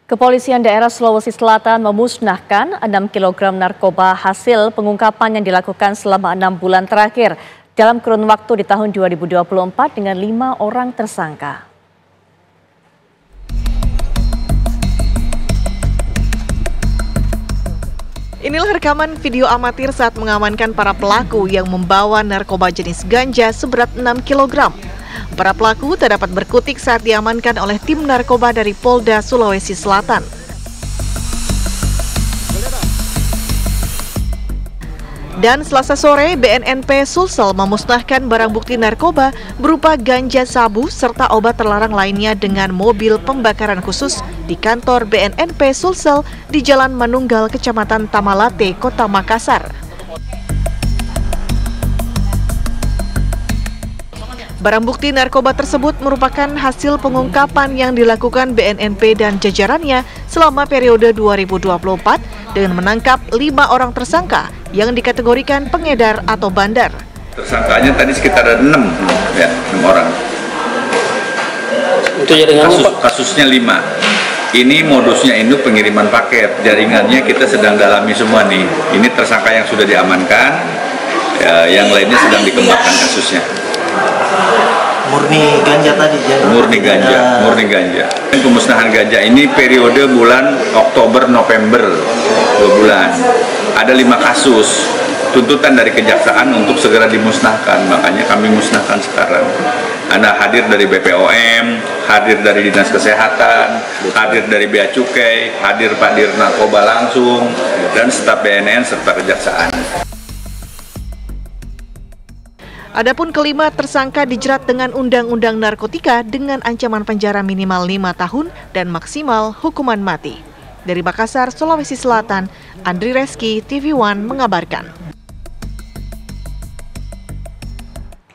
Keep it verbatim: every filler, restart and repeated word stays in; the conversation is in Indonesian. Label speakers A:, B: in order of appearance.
A: Kepolisian daerah Sulawesi Selatan memusnahkan enam kilogram narkoba hasil pengungkapan yang dilakukan selama enam bulan terakhir dalam kurun waktu di tahun dua ribu dua puluh empat dengan lima orang tersangka.
B: Inilah rekaman video amatir saat mengamankan para pelaku yang membawa narkoba jenis ganja seberat enam kilogram. Para pelaku tak dapat berkutik saat diamankan oleh tim narkoba dari Polda Sulawesi Selatan. Dan Selasa sore, B N N P Sulsel memusnahkan barang bukti narkoba berupa ganja sabu serta obat terlarang lainnya dengan mobil pembakaran khusus di kantor B N N P Sulsel di Jalan Manunggal, Kecamatan Tamalate, Kota Makassar. Barang bukti narkoba tersebut merupakan hasil pengungkapan yang dilakukan B N N P dan jajarannya selama periode dua ribu dua puluh empat dengan menangkap lima orang tersangka yang dikategorikan pengedar atau bandar.
C: Tersangkanya tadi sekitar ada enam, ya, enam orang.
D: Untuk jaringannya,
C: Kasus, kasusnya lima. Ini modusnya itu pengiriman paket. Jaringannya kita sedang dalami semua nih. Ini tersangka yang sudah diamankan, ya, yang lainnya sedang dikembangkan kasusnya.
D: Murni ganja tadi,
C: murni ganja, murni ganja. Pemusnahan ganja ini periode bulan Oktober November, dua bulan. Ada lima kasus. Tuntutan dari kejaksaan untuk segera dimusnahkan, makanya kami musnahkan sekarang. Anda hadir dari B P O M, hadir dari Dinas Kesehatan, hadir dari Bea Cukai, hadir Pak Dir Narkoba langsung, dan staf B N N serta kejaksaan.
B: Adapun kelima tersangka dijerat dengan Undang-Undang Narkotika dengan ancaman penjara minimal lima tahun dan maksimal hukuman mati. Dari Makassar, Sulawesi Selatan, Andri Reski, T V One mengabarkan.